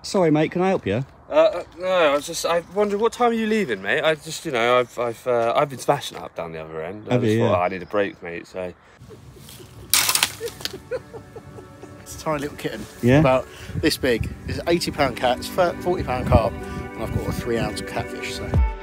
Sorry, mate, can I help you? No, I wondered what time are you leaving, mate? I just, you know, I've been smashing up down the other end. I just thought, oh, I need a break, mate. So It's a tiny little kitten. Yeah. About this big. It's an £80 cat. It's £40 carp, and I've got a 3 ounce catfish. So.